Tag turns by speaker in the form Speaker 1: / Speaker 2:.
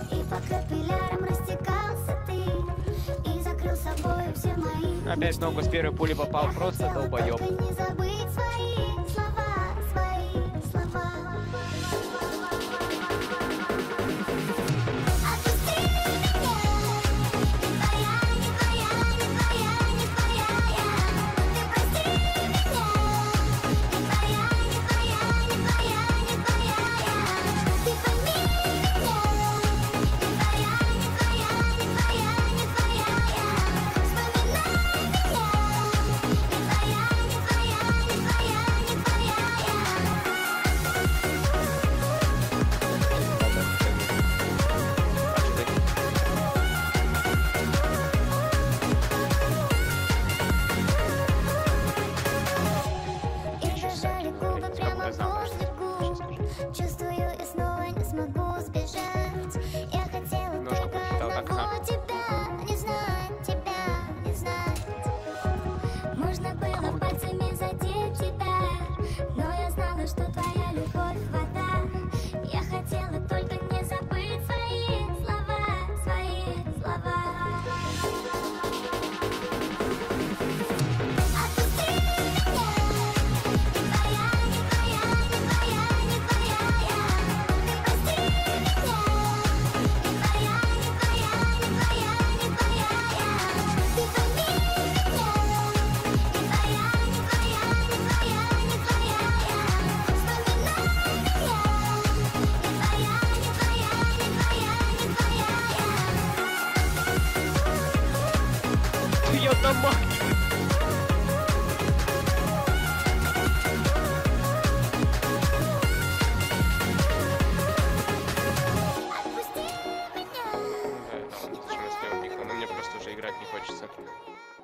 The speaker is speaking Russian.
Speaker 1: И по капиллярам растекался ты, и закрыл собой все мои.
Speaker 2: Опять в ногу с первой пули попал, просто долбоёб.
Speaker 1: Только не забыть свои слова, свои слова. Отпусти меня, не твоя, не твоя, не твоя, не твоя я. Ты прости меня, не твоя, не твоя, не твоя, не твоя я. Ты пойми меня, не твоя, не твоя, не твоя, не твоя я. Вспоминай меня, не твоя, не твоя, не твоя, не твоя я. И дрожали губы прямо в воздуху. Чувствую, я снова не смогу сбежать. Я хотела
Speaker 2: Немножко
Speaker 1: только
Speaker 2: посчитал
Speaker 1: одного
Speaker 2: окна.
Speaker 1: тебя, не знать тебя, не знать. Можно было пальцами задеть тебя, но я знала, что твоя любовь вода. Я хотела только не забыть свои слова, свои слова. Отпусти меня, не твоя, не твоя, не твоя, не твоя я. Ты прости меня, не твоя, не твоя, не твоя, не твоя я. Ты пойми меня, не твоя, не твоя, не твоя, не твоя я. Вспоминай меня, не твоя, не твоя, не твоя, не твоя я.
Speaker 2: Я домой.
Speaker 1: Отпусти меня,
Speaker 2: Да, там сейчас я убегу, но мне просто уже играть не хочется.